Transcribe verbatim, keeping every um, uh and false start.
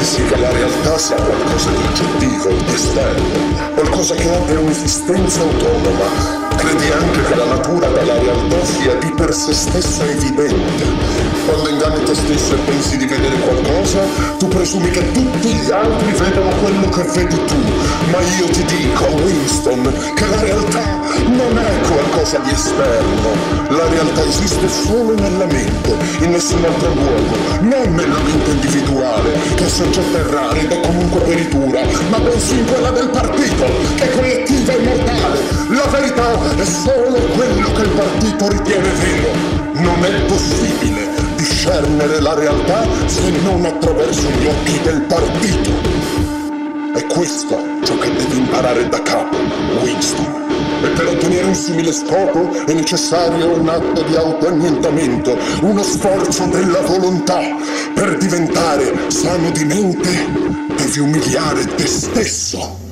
pensi che la realtà sia qualcosa di oggettivo, di esterno, qualcosa che abbia un'esistenza autonoma. Credi anche che la natura della realtà sia di per sé stessa evidente. Quando inganni te stesso e pensi di vedere qualcosa, tu presumi che tutti gli altri vedano quello che vedi tu. Ma io ti dico, Winston, che la realtà non è qualcosa di esterno. La realtà esiste solo nella mente, in nessun altro luogo, non nella mente individuale, che è soggetta a errare ed è comunque peritura, ma bensì in quella del partito, che è collettiva e mortale. La verità è solo quello che il partito ritiene vero. Non è possibile discernere la realtà se non attraverso gli occhi del partito. È questo ciò che devi imparare da capo, Winston. E per ottenere un simile scopo è necessario un atto di autoannientamento, uno sforzo della volontà. Per diventare sano di mente devi umiliare te stesso.